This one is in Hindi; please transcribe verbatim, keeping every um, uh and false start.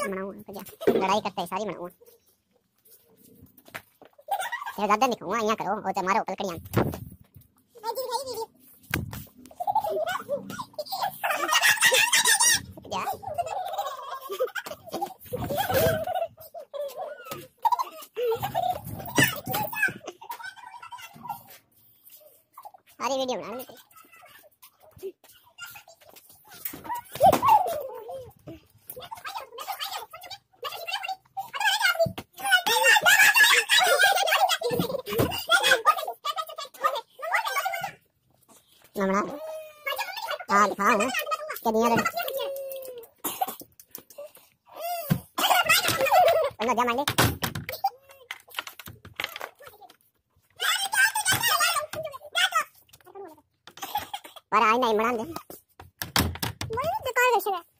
बनाऊंगा क्या लड़ाई करते सारी बनाऊंगा तेरे दादा दिखाऊंगा यहाँ करो और ते मारो कलकड़ियां सारी वीडियो बना लेते मैं बना दूं हाँ दिखाऊं क्या दिया लड़ बंदा जा मांगे पर आई नहीं बना दे मैं बेकार कैसे है